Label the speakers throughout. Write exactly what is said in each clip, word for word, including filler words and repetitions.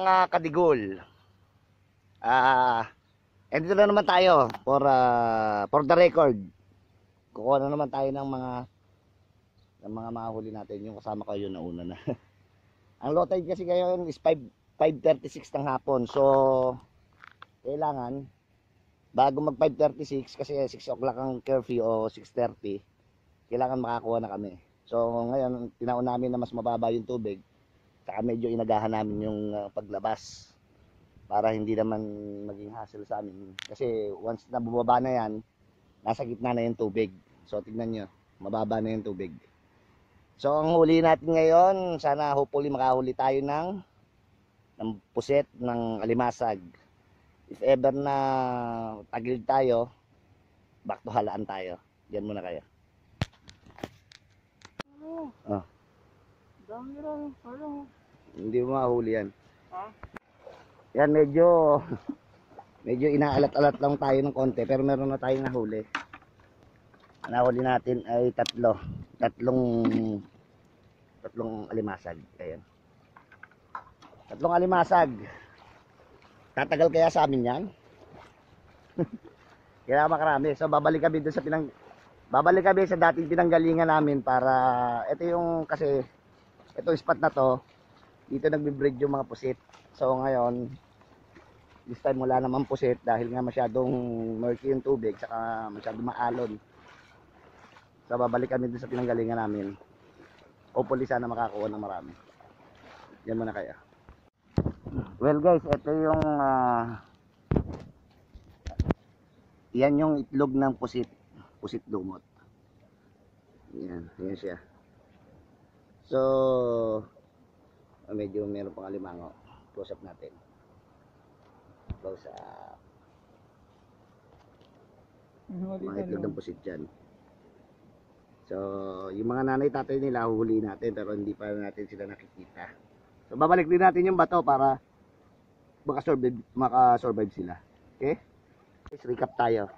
Speaker 1: mga kadigol. Ah, uh, dito na naman tayo for uh, for the record. Kukuha na naman tayo ng mga ng mga mahuli natin, yung kasama ko yun na una na. Ang low tide kasi ngayon is five thirty-six ng hapon. So kailangan bago mag five thirty-six kasi six o'clock ang curfew o six thirty, kailangan makakuha na kami. So ngayon tinaon namin na mas mababa yung tubig. Saka medyo inagahan namin yung uh, paglabas para hindi naman maging hassle sa amin. Kasi once na bumaba na yan, nasa gitna na yung tubig. So tignan nyo, mababa na yung tubig. So ang huli natin ngayon, sana hopefully makahuli tayo ng, ng puset, ng alimasag. If ever na tagilid tayo, back to halaan tayo. Diyan muna kayo.
Speaker 2: Oh.
Speaker 1: Oh.
Speaker 2: Dami lang, sayang.
Speaker 1: Hindi mo mahuli yan.
Speaker 2: Ha?
Speaker 1: Yan medyo medyo inaalat-alat lang tayo ng konti, pero meron na tayong nahuli. Ang nahuli natin ay tatlo. Tatlong tatlong alimasag. Ayan. Tatlong alimasag. Tatagal kaya sa amin yan? Kaya makarami. So babalik kami doon sa pinang babalik kami sa dating pinanggalingan namin para ito yung kasi itong spot na to, dito nagbe-breed yung mga pusit. So ngayon, this time wala naman pusit dahil nga masyadong murky yung tubig, saka masyadong maalon. So babalik kami dun sa pinanggalingan namin. Hopefully sana makakuha ng marami. Yan muna kaya. Well guys, ito yung uh, yan yung itlog ng pusit. Pusit dumot. Yan, yan siya. So medyo meron pang alimango. Close up natin. Close up. Mga itlog ng pusit dyan. So yung mga nanay tatay nila huli natin, pero hindi pa natin sila nakikita. So babalik din natin yung bato para makasurvive, makasurvive sila. Okay? Let's recap tayo.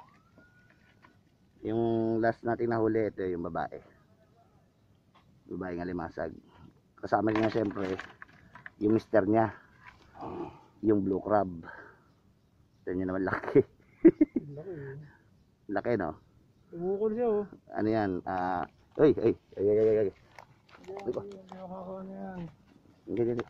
Speaker 1: Yung last natin nahuli, ito yung babae. Babae ng alimasag. Kasama niya siyempre yung mister niya, yung blue crab. Ito niya naman laki.
Speaker 2: Laki.
Speaker 1: Laki no?
Speaker 2: Tumukol siya oh.
Speaker 1: Ano yan? Ah, uh, uy, uy, ay, ay, ay, ay.
Speaker 2: Hindi ko makakakuha na yan.
Speaker 1: Hindi, hindi.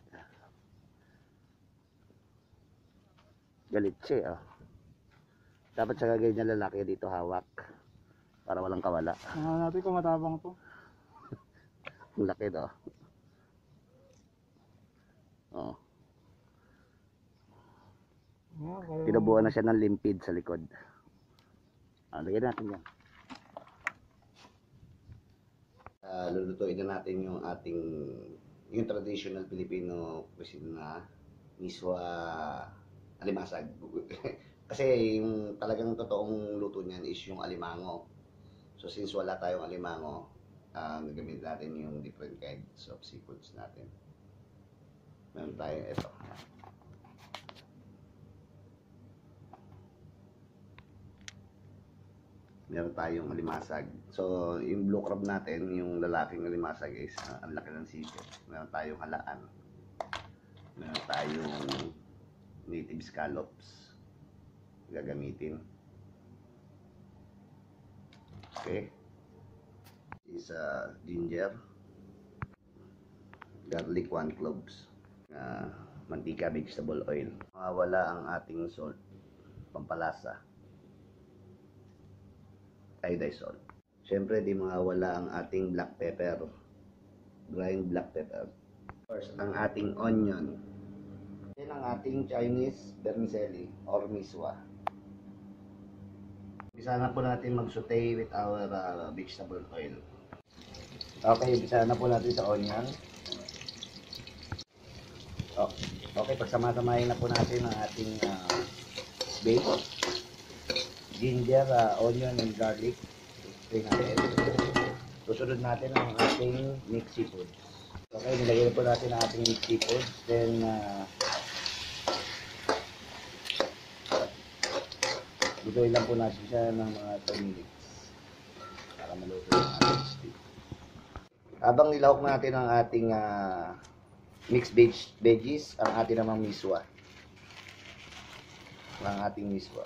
Speaker 1: Galit siya oh. Dapat sa gagawin niya lalaki dito hawak para walang kawala.
Speaker 2: Tingnan natin kung matabang to.
Speaker 1: Ang laki to. Oh.
Speaker 2: Yeah,
Speaker 1: Tinubuan na siya ng limpid sa likod. Ah, lagyan natin yan. Uh, lulutuin na natin yung ating yung traditional Filipino cuisine na miswa alimasag. Kasi yung talagang totoong luto niyan is yung alimango. So since wala tayong alimango, uh, nagamit natin yung different kinds of seafoods natin. Meron tayo ito. Meron tayong alimasag. So yung blue crab natin, yung lalaking alimasag is uh, ang laki ng sisig. Meron tayong halaan. Meron tayong native scallops gagamitin. Okay. Is uh, ginger, garlic one cloves, uh, mantika, vegetable oil. Mawala ang ating salt, pampalasa, iodized salt. Siyempre di mawala ang ating black pepper, grind black pepper. First, ang ating onion. Then ang ating Chinese vermicelli or miswa. Umpisa na po natin mag-saute with our uh, vegetable oil. Okay, umpisa na po natin sa onion. Oh, okay, pagsama-samahin na po natin ang ating uh, bacon, ginger, uh, onion, and garlic. Spray natin. Susunod natin ang ating mixed seafood. Okay, nilagay na po natin ang ating mixed seafood. Then, uh, lutuin lang po natin siya ng mga two minutes para maluto yung ating steak. Habang nilahok natin ang ating uh, mixed veg, veggies, ang ating namang miswa. Ang ating miswa.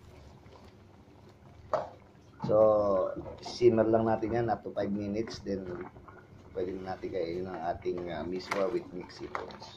Speaker 1: So, simmer lang natin yan up to five minutes, then pwede na natin kainin ang ating uh, miswa with mixed seafoods.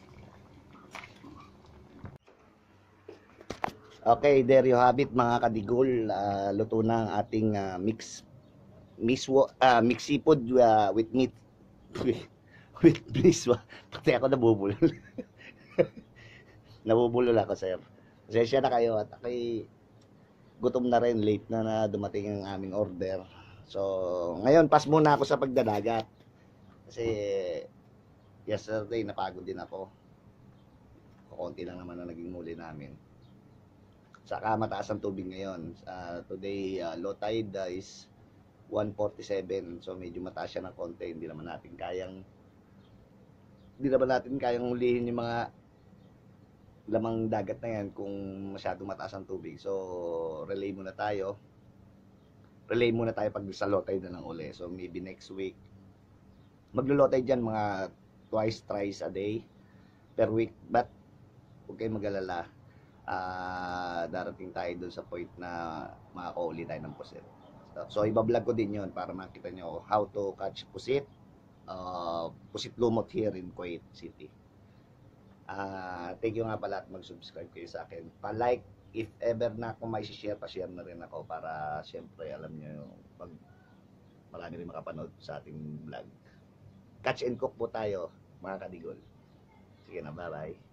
Speaker 1: Okay, there you have it mga kadigol. Uh, luto na ang ating uh, mix miswa, uh, mixed seafood uh, with meat. With miswa. Pati ako nabubulol. Nabubulol ako, sir. Pasensya na kayo at ako'y gutom na rin, late na na dumating ang aming order. So, ngayon pas muna ako sa pagdadagat. Kasi yesterday napagod din ako. Konti lang naman na naging muli namin. Saka mataas ang tubig ngayon. Uh, today, uh, low tide uh, is one forty-seven. So medyo mataas siya ng konti. Hindi naman natin kayang hindi naman natin kayang hulihin yung mga lamang dagat na yan kung masyadong mataas ang tubig. So relay muna tayo. Relay muna tayo pag sa low tide na lang uli. So maybe next week. Maglo-low tide dyan mga twice, thrice a day per week. But huwag kayong mag-alala. Uh, darating tayo dun sa point na makakauli tayo ng pusit. So, so ibablog ko din yun para makita nyo how to catch pusit, uh, pusit lumot here in Kuwait City. Uh, thank you nga pala at mag-subscribe kayo sa akin. Pa-like, if ever na kung may share, pa-share na rin ako para syempre alam nyo pag marami rin makapanood sa ating vlog. Catch and cook po tayo mga kadigol. Sige na, bye bye.